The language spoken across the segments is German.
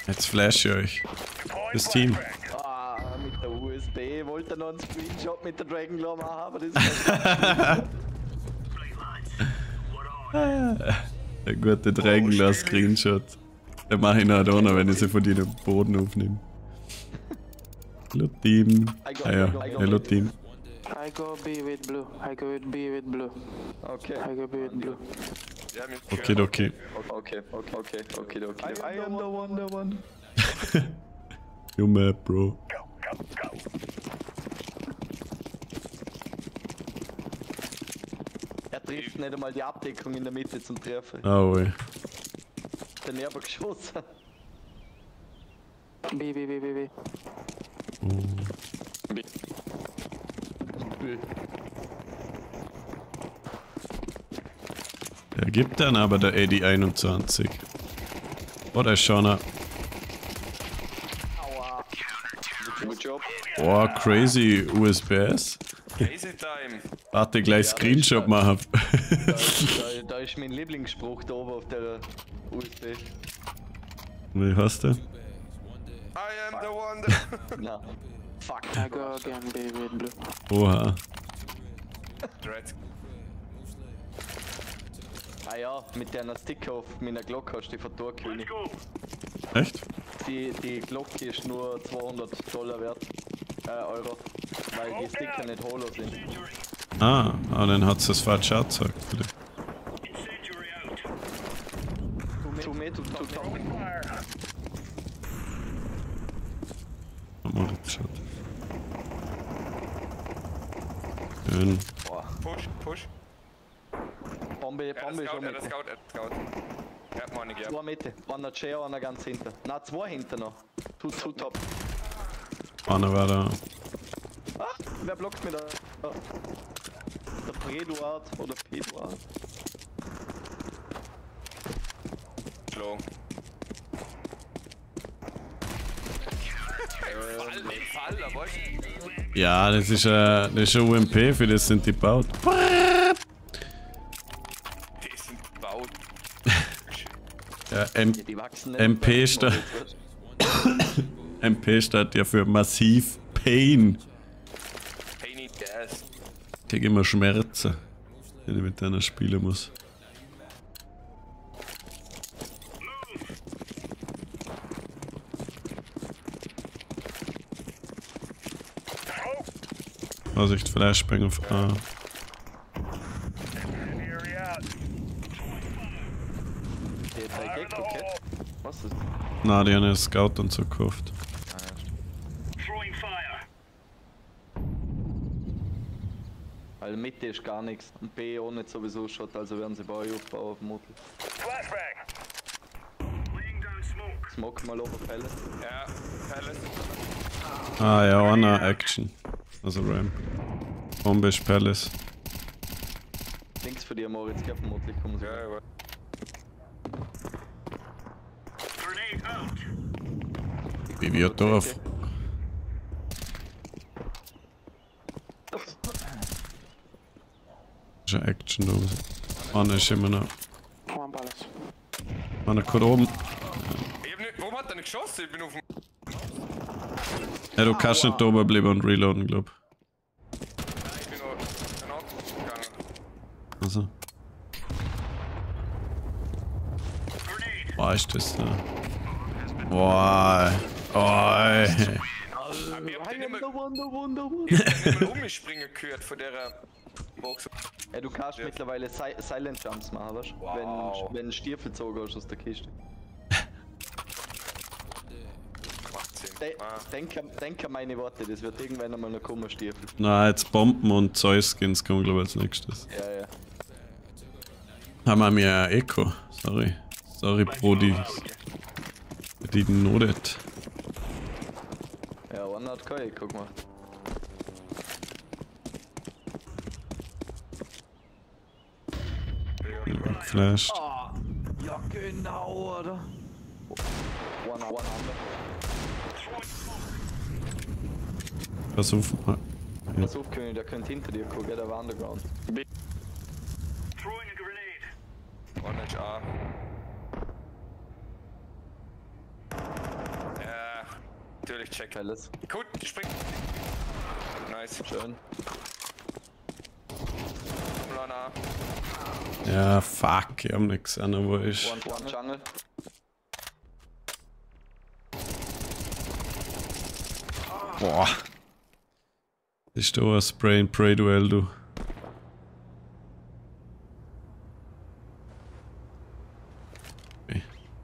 Jetzt flash ich euch. Das Team. Ah, mit der USB wollte er noch einen Screenshot mit der Dragonglaw machen, aber das ist Der gute Dragonglaw-Screenshot. Den mache ich noch da noch, wenn ich sie von dir den Boden aufnehme. Hello Team. Ah ja, hello Team. I go B with blue. I go with B with blue. Okay. I go B with blue. Okay, okay. Okay. I am the one. You mad, bro. Er trifft nicht einmal die Abdeckung in der Mitte zum Treffen. Ah, oi. Der Nerv geschossen. B. Der gibt dann aber der AD21. Oh, der ist schon ein... Aua. Good job. Oh, crazy USPS. Crazy time. Warte, gleich Screenshot machen. Da ist mein Lieblingsspruch da oben auf der USB. Wie heißt der? I am the one. Na. Fuck. I go again B with blue. Oha. Dread. Ah ja, mit der Sticker auf meiner Glocke hast du die Vertorkönig. Echt? Die Glocke ist nur $200 wert. Euro. Weil die Sticker nicht holo sind. Ah, aber dann hat es das falsch angezeigt. Vielleicht. To me, to top. Haben wir das geschaut. Schön. Boah. Push. Bombe Er ist schon hat mit. Scout. Er hat Money gehabt. Zwei Mitte. Einer Chair, einer ganz hinter. Na, zwei hinter noch. Two top. Einer war da. Ah, wer blockt mir da? Der Preduard oder Peduard? Schlau. Fall, aber Ja, das ist ein UMP, für das sind die gebaut. die sind gebaut. Ja, Die wachsen nicht. MP steht ja für massiv Pain. Pain in the ass. Ich krieg immer Schmerzen, wenn ich mit denen spielen muss. Vorsicht, Flashbang auf A. Okay. Was ist das? Na, die haben einen Scout und so gekauft. Weil Mitte ist gar nichts. Und B auch nicht sowieso Shot, also werden sie bei euch aufbauen auf dem Motel. Smoke mal oben Palace. Ja, Palace. Ah ja, einer Action. Also Ramp. Bombe ist Palace. Links für dir, Moritz, geh auf den Motel, kommen sie. Ja, aber. Wie wird da auf... Ist eine Action da oben. Einer ist immer noch... One palace. Einer kommt oben. Ich hab nicht. Warum hat er nicht geschossen? Ich bin auf dem. Ja, du kannst nicht da oben bleiben und reloaden, glaub. Ich bin noch gegangen. Also. Boah, ist das da. Boah. Aber ich hab den immer umspringen gehört von der Box. Ja, du kannst mittlerweile Silent Jumps machen, weißt du? Wow. Wenn Stiefel gezogen hast aus der Kiste. Macht Sinn. Denk an meine Worte, das wird irgendwann einmal noch kommen, Stiefel. Na, jetzt Bomben und Zeus-Skins kommen, glaube ich, als nächstes. Ja. Haben wir mir ein Echo. Sorry, Brody. Die notet. Ja, One hat kein, guck mal. Flashed. Ah, ja genau, oder? One under. Versuch mal. Pass auf, König, der könnte hinter dir gucken, der war underground. One A. Natürlich, check. Alles. Gut, spring. Nice. Schön. Lana. Ja, fuck, ich hab nix an, wo ist. One Jungle. Boah. Das ist doch ein Spray-and-Pray-Duell, du. Okay.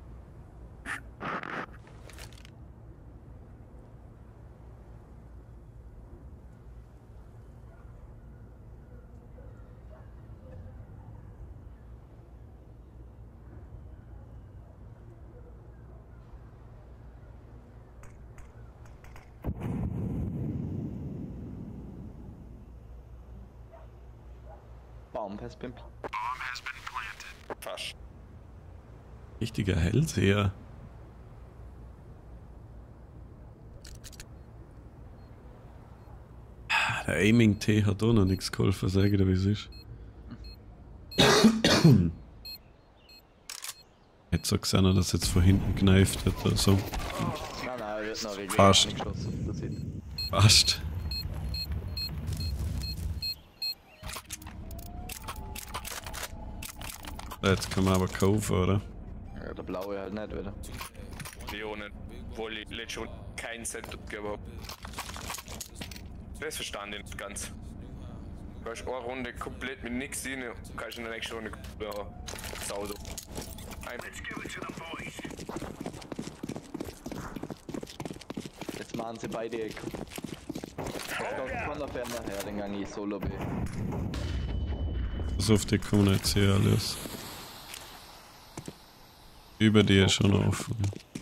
Bomb has been Fast. Richtiger Hellseher. Der Aiming-T hat auch noch nichts geholfen, sag ich dir, wie es ist. Hätte so gesehen, dass er jetzt von hinten kneift hat oder so. Nein, er wird noch regulär Fast. angeschossen. Das sieht. Fast. Jetzt kann man aber kaufen, oder? Ja, der blaue halt nicht wieder. Leonen. Obwohl ich letztes schon kein Cent abgegeben habe. Das verstand ich nicht ganz. Du hast eine Runde komplett mit nichts rein und kannst in der nächsten Runde Sau. Jetzt machen sie beide Ecken. Jetzt kommt von der Ferne her, den gang ich Solo B. So auf die kommen jetzt hier alles. Über die ist schon offen.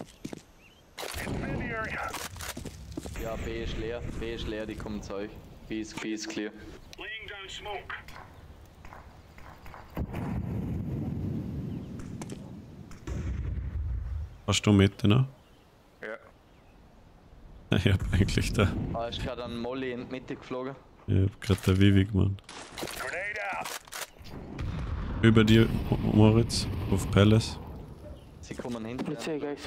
Ja, B ist leer, die kommen zu euch. B ist clear. Hast du Mitte noch? Ja. Ich hab eigentlich da. Ah, ist gerade ein Molly in die Mitte geflogen. Ich hab grad der Vivi gemacht. Über dir, Moritz, auf Palace. Sie kommen hinten. Let's say, guys.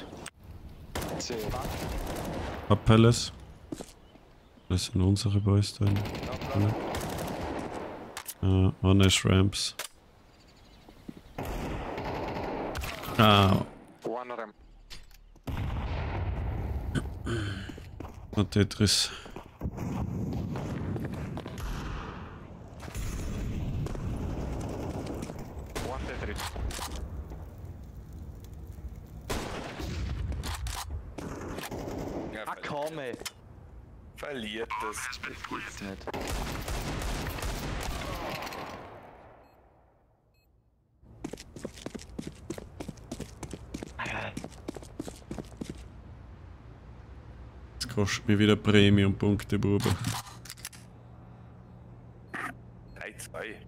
Ab Palace. Das sind unsere Boys da. One ist Ramps. Ah. One Ram. Und Tetris. One Tetris. Ja, Ah, komm ey. verliert das. Das gibt's nicht. Das kostet mir wieder Premium-Punkte, Bube. 3-2.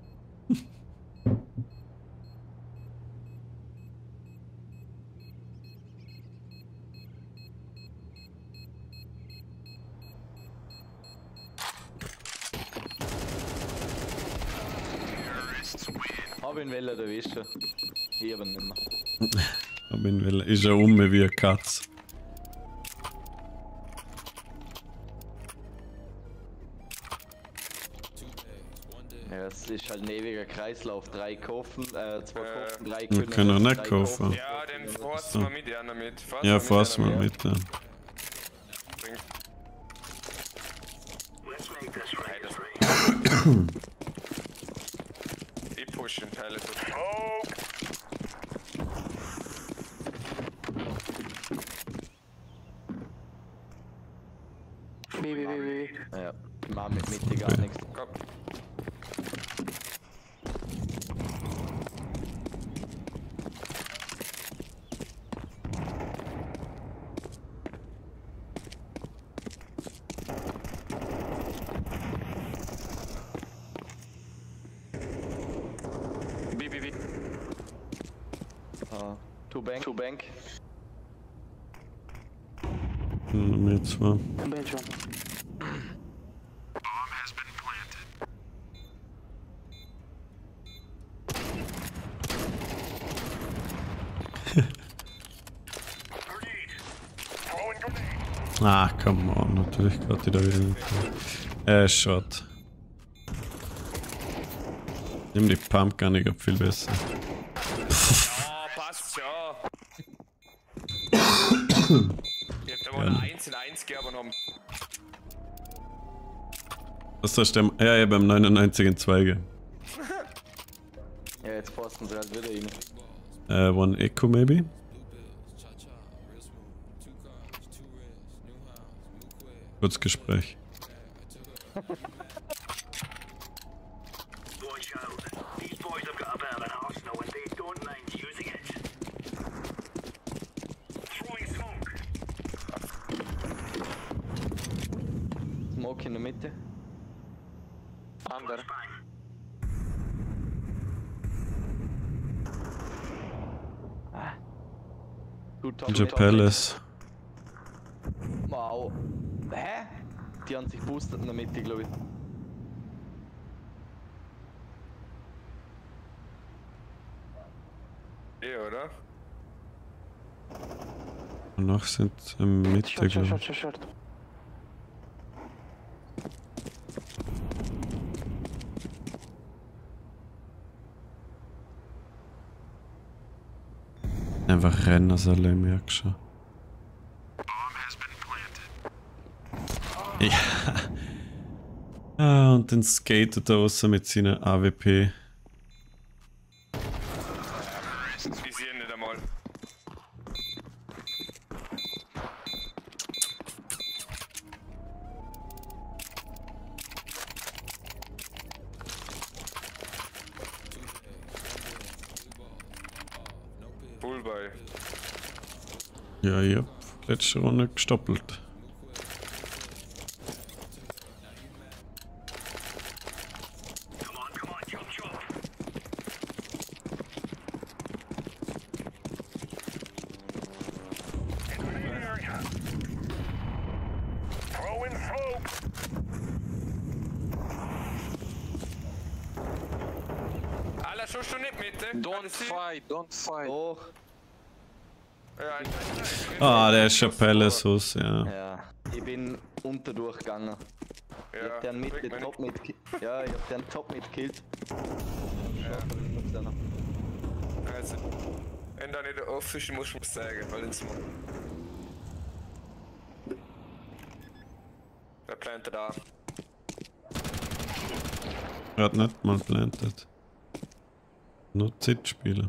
Hab ihn Welle erwischt. Ich aber nicht mehr. Aber in Welle ist er um wie eine Katze. Ja, es ist halt ein ewiger Kreislauf. 3 kaufen, 2 kaufen, 3 Wir können. können auch nicht 3 kaufen. Ja, den forst mal mit, einer mit. Ja, fass mal mit. Ja. Ich push den Teil. B. Ja, die machen mit Mitte gar nichts. Komm. B. Two bank. Mir zwar. Bench one. Ah, come on, natürlich gerade wieder nicht. Shot. Nimm die Pumpgun, ich glaub viel besser. Ja, passt ja. Ich hab da mal eine 1 in 1 gegeben und haben. Was hast du? Ja, ich hab beim 99 in 2 gegeben. Ja, jetzt posten sie halt wieder rein. One Echo maybe? Kurz Gespräch. Smoke in der Mitte. Under. Ninja Palace. Wow. Hä? Die haben sich boostet in der Mitte, glaube ich. Ja, oder? Und noch sind im Mitte, Short, short, glaube short, ich. short, short. Einfach rennen, als alle merkst schon. Ja. Ah, und dann skatet er raus mit seiner AWP. Ich sehe ihn nicht einmal. Bullball. Ja, ich hab letzte Runde gestoppelt. Alla, schaust du nicht mit? Don't fight, don't fight. Oh, Ja, Ah, der ist schon Palace aus, ja. ja. Ich bin unterdurchgegangen. Ich hab den bringt Mitte mir top mit. Ja, ich hab den top mitkillt. Also, wenn da nicht offen ist, muss ich mir sagen, weil ins Mal. Wer plant da? Er hat nicht mal plantet. Nur Zeit spielen.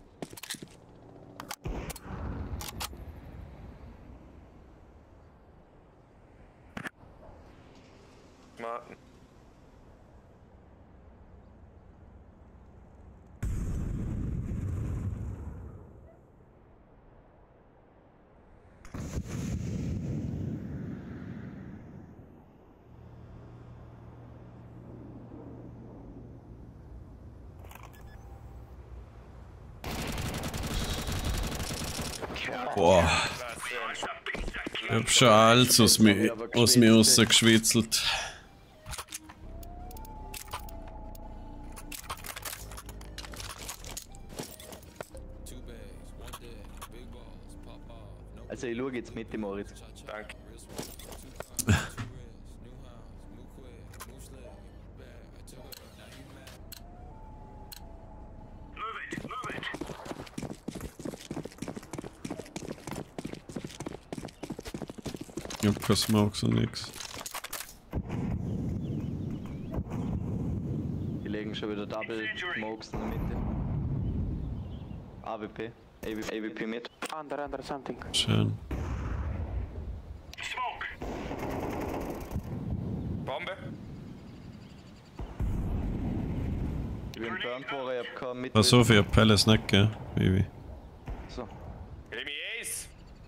Martin. Boah. Ich hab schon alles aus mir rausgeschwitzelt. Also ich schaue jetzt mit dem Moritz. Danke. Ich hab keine Smokes und nix. Die legen schon wieder Double Smokes in der Mitte. AWP. AWP mit. Under something. Schön. Bombe? Ich bin burnt worden, ich hab keinen mit. Pass auf, ich hab Palace nicht, gell, Baby. So. Give me Ace!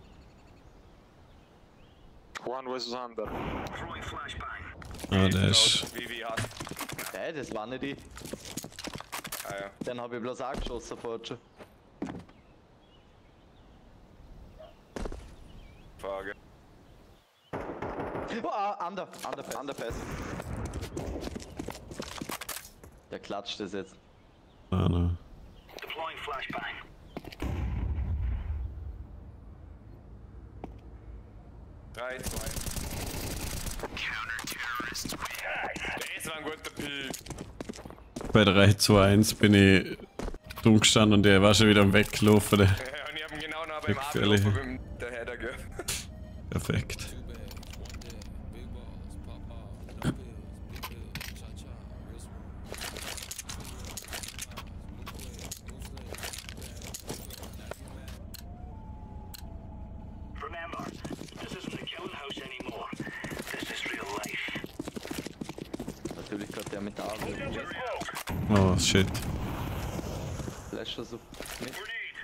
One was under. Ah, der ist. Wie hat. Das war nicht ich. Ah ja. Den hab ich bloß angeschossen vorher schon. Frage. Oh, Underpass. Der klatscht das jetzt. Ah, nein. 3, 2. Das war ein guter Pick. Bei 3, 2, 1 bin ich dumm gestanden und der war schon wieder am Weglaufen. Ja, und ich hab ihn genau noch beim Ablaufen mit der Header gehört. Perfekt. Natürlich gerade der mit der Arme. Oh shit. Flasher so mit.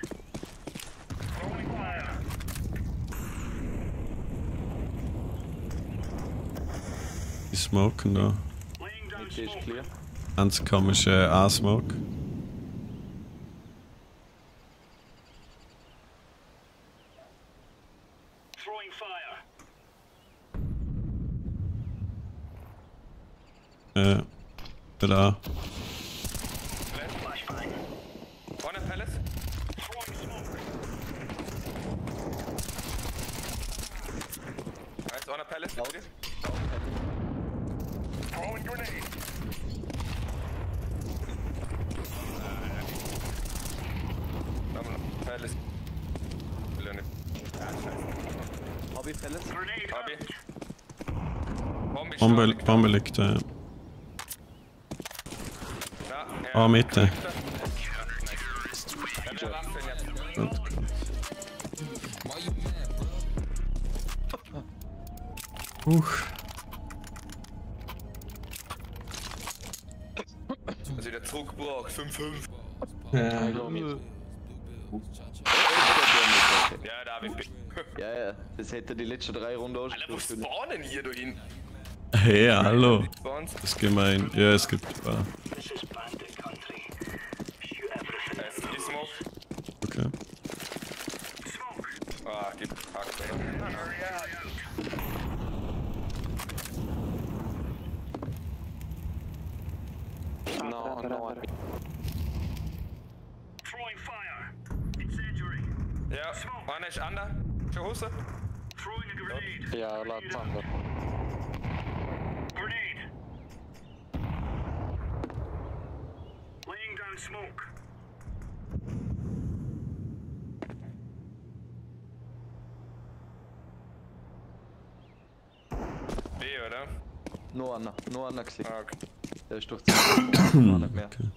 Die smoken da. Mit ist clear. Ganz komische A-Smoke. Da. Vorne Palace. Nice, on a Palace. Throwing grenade. Palace. Hobby Palace. Hobby. Bombe liegt da, ja. Oh, Mitte. Gut. Also der Druck braucht 5-5. I go mid. Ja, David. Ja, das hätte die letzten 3 Runden Alter, wo ausgespielt. spawnen hier da hin? Hey, hallo. Spawns? Das ist gemein. Ja, es gibt. Die Smoke. Okay. Ah, die packt, oder? No, no. Ja, einer ist under. Schon Hose? Yeah, lots under. B, oder? Nur einer gesehen. Ah, okay. Der ist durch die war nicht mehr. Okay.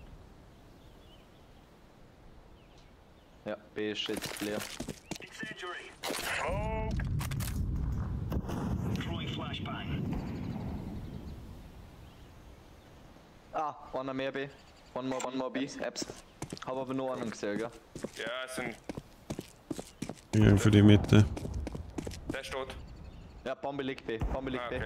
Ja, B ist jetzt leer. Ah, einer mehr B. One more B. Apps. Hab aber nur einen gesehen, gell? Ja, es sind. Wir gehen für die Mitte. Der ist tot. Ja, Bombe liegt B. Bombe liegt Ah, B. okay.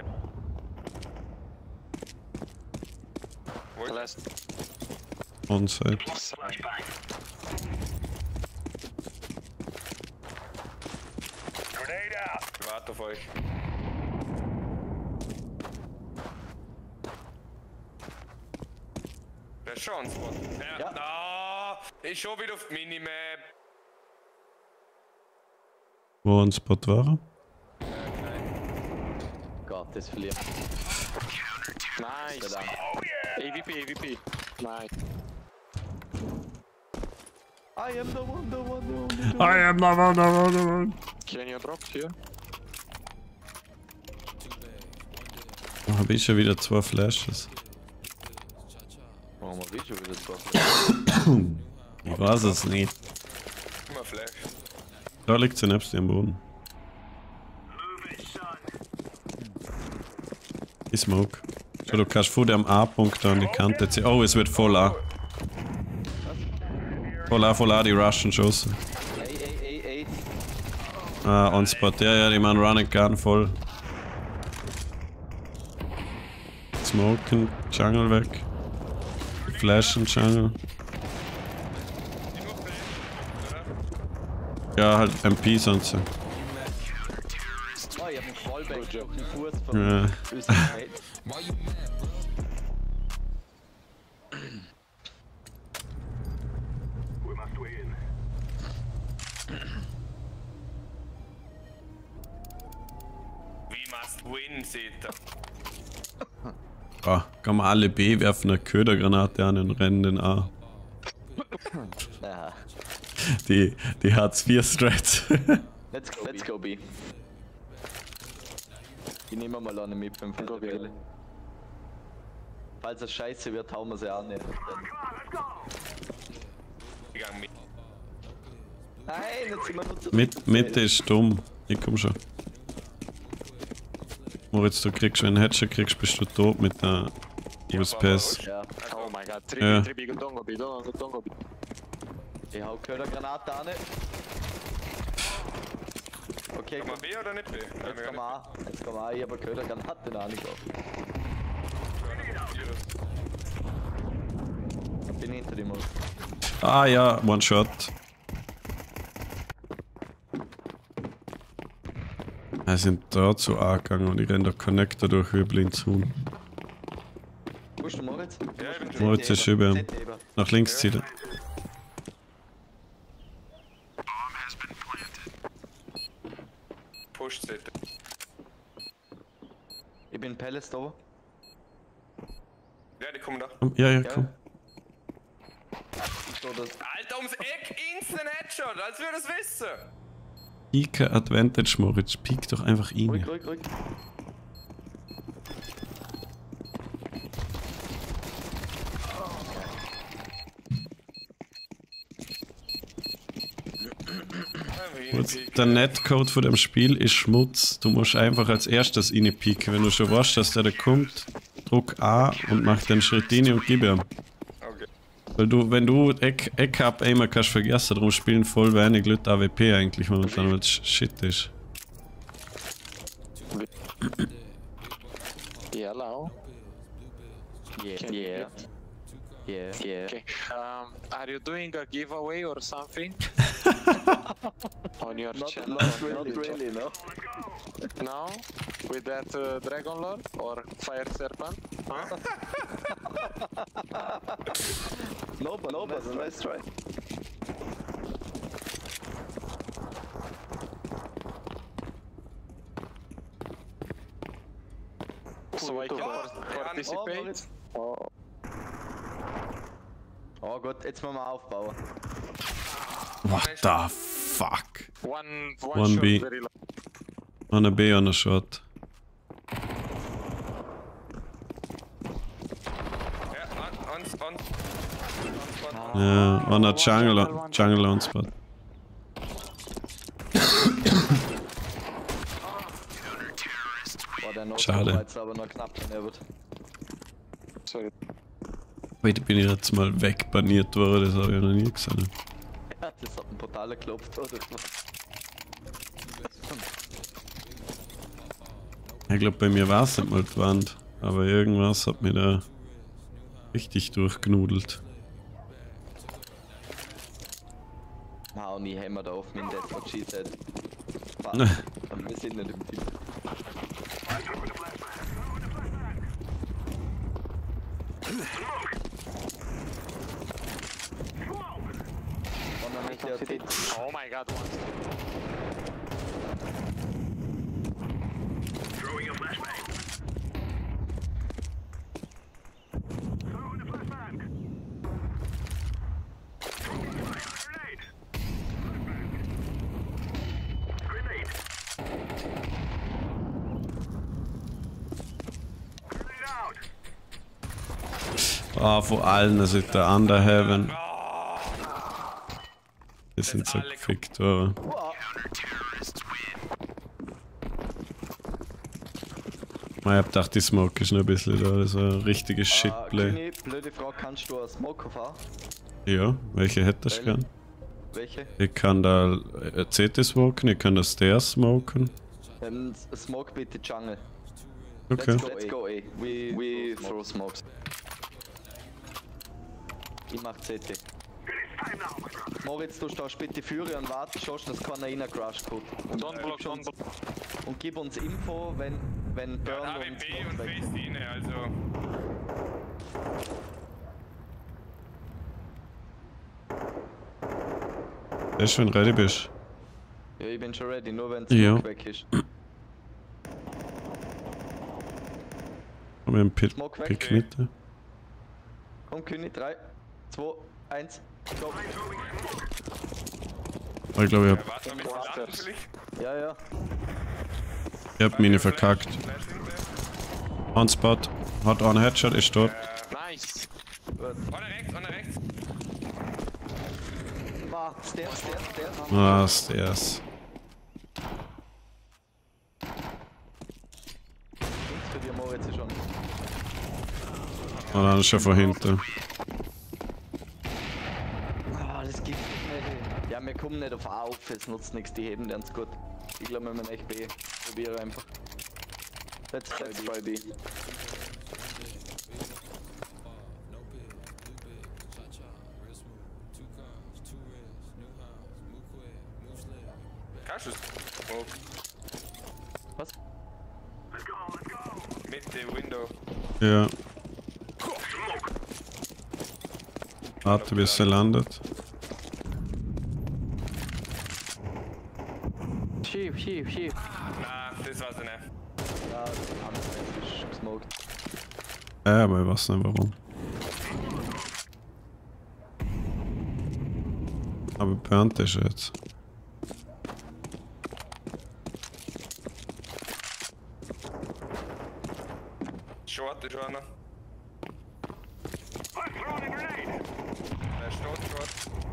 Wo ist Last. Onside. Ich warte auf euch. Der ist schon ein Spot. Ja. Ah, ist schon wieder auf die Minimap. Wo ein Spot war? Gott, das verliert. Nice. AVP. Nice. I am the one, the only. I am the one. Can you drop here? Oh, hab ich schon wieder 2 Flashes. Warum hab ich schon wieder zwei? Ich weiß es nicht. Immer Flash. Da liegt sie nebst dir am Boden. Die Smoke. So, du kannst vor dem A-Punkt an die Kante ziehen. Oh, es wird voll A. Voll A, die rushen Schuss. Ey. Ah, on Spot. Ja, die machen Running Gun voll. Smoken, Jungle weg. Flashen, Jungle. Die nur Flash, Ja, halt MP sonst. Oh, ich hab einen Fallback durch den Fuß von Ja. Österreich. must win, seht ihr. Ah, kann man alle B werfen eine Ködergranate an und rennen den A. Ja. Die Hartz-IV-Strats. Let's go B. Ich nehme mal eine mit 5 Bälle. Falls es scheiße wird, hauen wir sie an. Ich gang mit. Nein, jetzt sind wir nur zu Mitte ist dumm. Ich komm schon. Moritz, du kriegst, wenn du einen Headshot kriegst, bist du tot mit der USPS. Ja. Oh my god, Ja. 3B, don't go B, don't go B. Ich hau Ködergranate an. Okay, Kann man komm. B oder nicht B? Jetzt komm mal. Jetzt komm mal. Ich hab eine Ködergranate noch nicht auf. Bin hinter dem Haus. Ah ja, One Shot. Wir sind da zu A gegangen und ich renne der Connector durch wie blind Huhn. Wo ist der Moritz? Ja, ich bin schon. Moritz ist über ihm. Nach links zieht er. Push Z. Ich bin Palace da. Ja, die kommen da. Ja, komm. So, das Alter, ums Eck, instant Headshot, als würde es wissen. Pika Advantage, Moritz. Peek doch einfach ihn. ruhig. Der Netcode von dem Spiel ist Schmutz. Du musst einfach als erstes reinpieken. Wenn du schon weißt, dass der da kommt, druck A und mach den Schritt rein und gib ihm. Okay. Weil du, wenn du Eck ab einmal kannst vergessen, darum spielen voll wenig Leute AWP eigentlich momentan, weil es Shit ist. Yellow. Yeah. Okay. Are you doing a giveaway or something? On your channel? Not really, no. No? With that Dragon Lord or Fire Serpent? Huh? No, but nice try. So I can participate? Oh Gott, jetzt müssen wir aufbauen. What the fuck? One One B. shot very low. On a B, on a shot. Ja, on spot. Ja, on a jungle on spot. Boah, der Schade. war jetzt aber noch knapp daneben. Sorry. Heute bin ich jetzt mal wegbaniert worden, das habe ich noch nie gesehen. Ja, das hat ein Portal geklopft, oder? Ich glaube, bei mir war es nicht mal die Wand, aber irgendwas hat mir da richtig durchgenudelt. Hau nie Hammer da auf mit Death what she said. Wir sind nicht im Team. Oh my god, one. Ah, von allen, also der Underheaven. Die sind so gefickt worden. Ich hab gedacht, die Smoke ist noch ein bisschen da, das war ein richtiges Shitplay. Kühni, blöde Frage, kannst du einen Smoker fahren? Ja, welche hättest du gern? Welche? Ich kann da CT smoken, ich kann da Stairs smoken. Smoke bitte Jungle. Okay. Let's go A. We throw smokes. Ich mach CT. Moritz, du stehst bitte Führer und warte, schaust, dass keiner rein crasht kommt. Don't block, don't block. Und gib uns Info, wenn Burn Ja, und AWP und Face die inne, also. Weißt du, wenn du ready bist? Ja, ich bin schon ready, nur wenn Ja. Smoke weg ist. Haben wir einen Smoke weg. Pick Mitte? Komm, König, 3, 2, 1, go. Oh, ich glaube, Warte mal mit Landen vielleicht. Ja. ich hab meine verkackt. On Spot. Hat einen Headshot, ist tot. Nice. Ohne rechts. War, Stairs. Ah, Stairs. Links für dir, Moritz, ist schon. Und dann ist schon von hinten. Ah, das gibt nicht. Ja, wir kommen nicht auf A auf, es nutzt nichts, die heben ganz gut. Ich glaube, wir müssen echt B. Probiere einfach. Let's try B. Kannst du es? Smoke. Was? Mit dem Window. Ja. Warte, bis er landet. Schief. Na, das war's nicht. Ja, Hans ist gesmoked. Ja, aber ich weiß nicht warum. Aber burnt ist er jetzt. Short ist einer. Er ist tot, Short.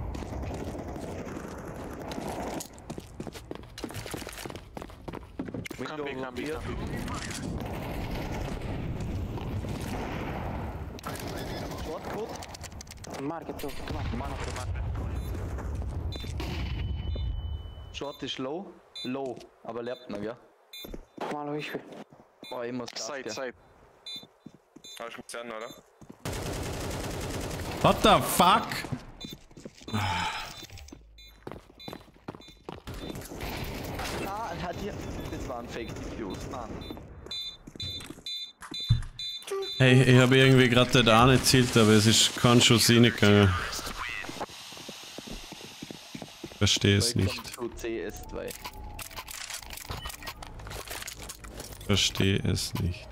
Window Kann B. Short code. Market, come on. Short ist low. Low, aber lebt noch, ja? Malo išvi. Oh, ich muss Side. Hast du mich gesehen, oder? What the fuck? Ah, hat hier. Das war ein Fake Diffuse, Mann. Hey, ich habe irgendwie gerade den angezielt, aber es ist kein Schuss reingegangen. Verstehe es nicht. Zu CS2. Verstehe es nicht.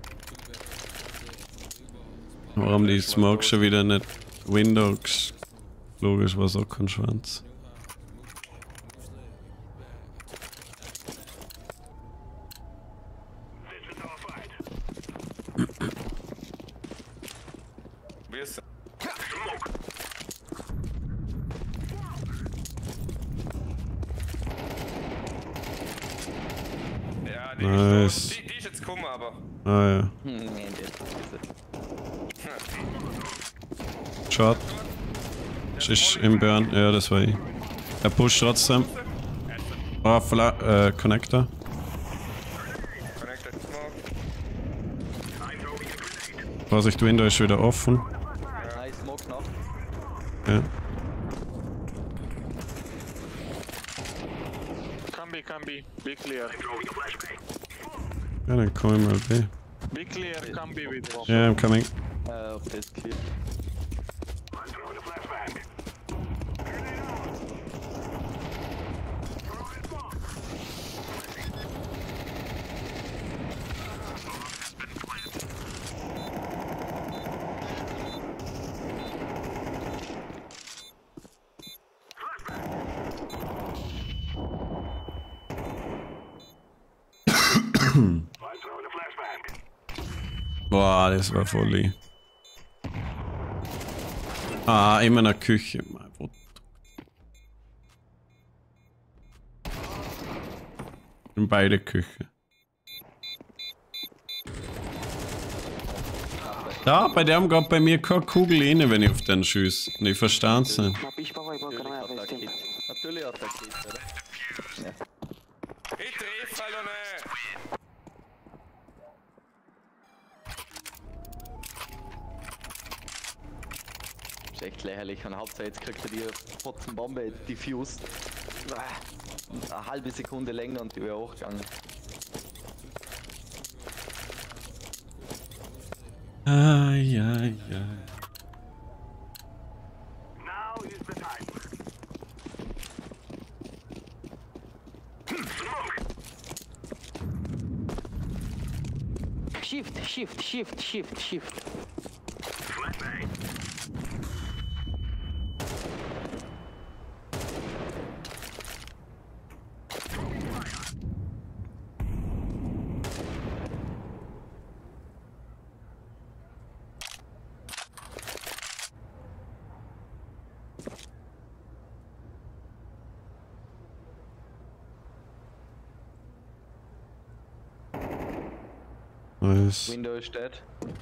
Warum die Smoke schon wieder nicht Windows? Logisch, war auch kein Schwanz. Wie ist er? Ja, die Nice. ist tot. Die ist jetzt gekommen, aber. Ah ja. Nee, das Shot. Es ist im Burn. Ja, das war ich. Er pusht trotzdem. Ah, Connector. Connected Smoke. Vorsicht, Window ist wieder offen. Nice, Smoke noch. Ja. Can be. Be clear. Ja, dann komm ich mal B. Be clear, can be with bomb. Yeah, I'm coming. Ob das clear. Boah, das war voll lieb. Ah, immer in der Küche. Mein Gott. In beide Küche. Ja, bei dem gab bei mir keine Kugel rein, wenn ich auf den schieße. Und ich verstand's nicht. Ma piš pa ovaj bokar na ovaj tim. Natürlich hat er Kit, oder? Ich treffe, hallo, ne! Ist echt lächerlich und Hauptsache jetzt kriegt er die Fotzenbombe diffused. Eine halbe Sekunde länger und die wäre hochgegangen. Ai, ai, ai. Shift. Nice. Window is dead.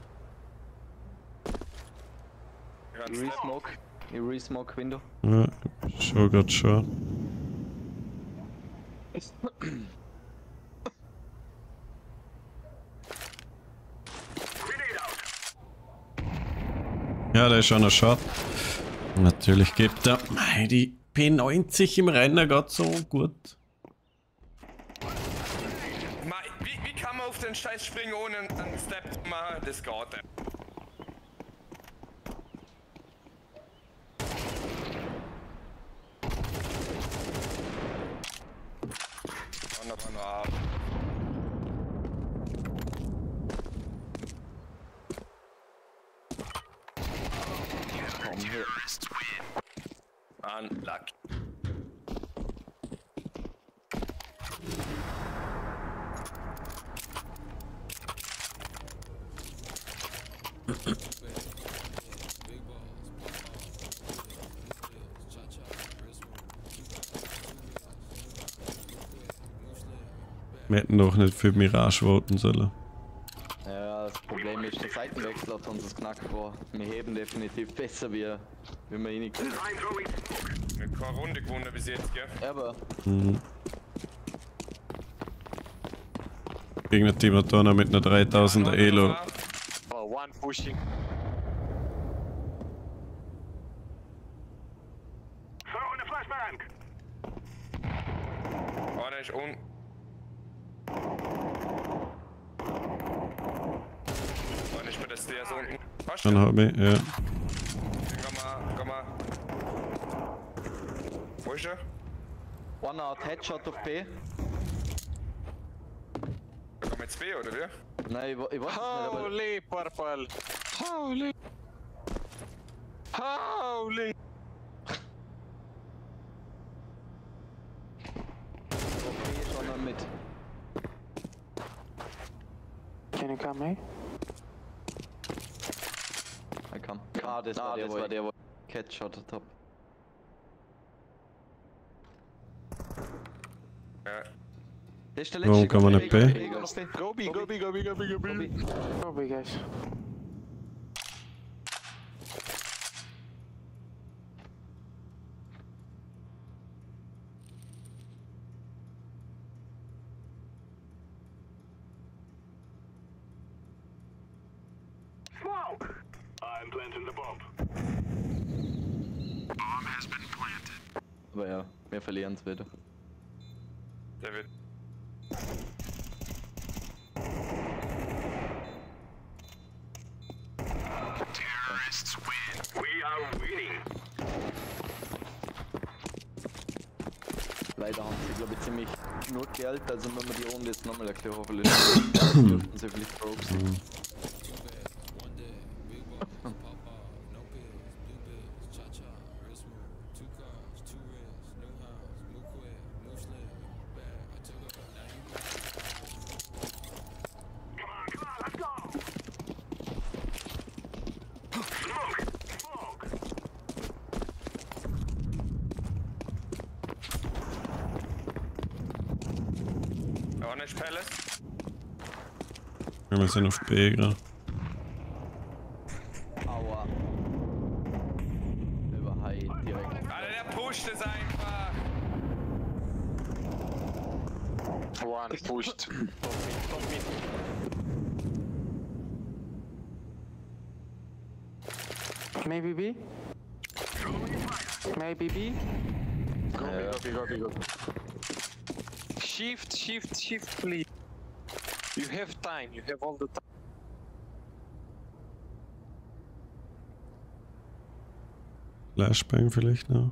Ganz You re-smoke window. Ja, schau grad schon. Ja, da ist schon ein Shot. Natürlich gibt er die P90 im Rennen gerade so gut. Wie kann man auf den Scheiß springen ohne einen Step zu machen? Das geht nicht. Noch ab. Komm hier. Unlucky. Wir hätten doch nicht für Mirage voten sollen. Ja, das Problem ist, der Seitenwechsel hat uns das knackt vor. Wir heben definitiv besser, wie wir reingekommen. Wir haben keine Runde gewonnen bis jetzt, gell? Aber Gegen Team hat da noch mit einer 3000er Elo. Oh, one pushing. Oh, der ist un... Oh, nicht mehr das der so unten. Hast du? Dann hab ich, ja. Komm mal. Wo ist er? One out Headshot auf B. Da kommen jetzt B, oder wie? Nein, ich weiß es nicht, aber Holy purple. Holy. auf B ist einer mit. Can you come, eh? I come. Ah, das war der, wo Headshot hat. Ja. Das ist der Warum kann man nicht B? Go B. Oh, big guys. Aber ja, wir verlieren es wieder. Der wird... Leider haben sie, glaube ich, ziemlich genug Geld, also wenn wir die Runde jetzt nochmal erklären, hoffentlich dürften sie vielleicht broke sein. Orange Palace. Wir sind auf B gerade. Aua. Über High direkt. Alter, der pusht es einfach. One pushed. Maybe B? Maybe B? Go B. Shift, please. You have time, you have all the time. Flashbang vielleicht noch.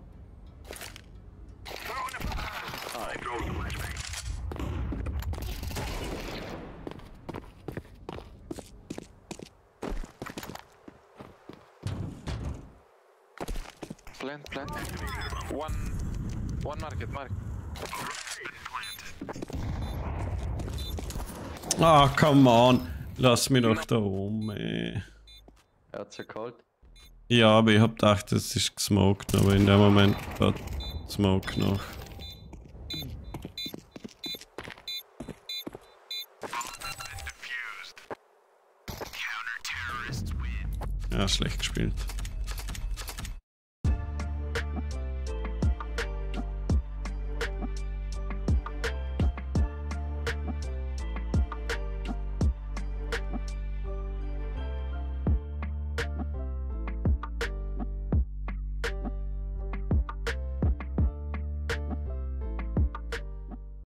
Plant. One market. Ah, come on. Lass mich doch da rum, ey. Er hat's ja kalt. Ja, aber ich hab gedacht, es ist gesmoked, aber in dem Moment war Smoke noch. Ja, schlecht gespielt.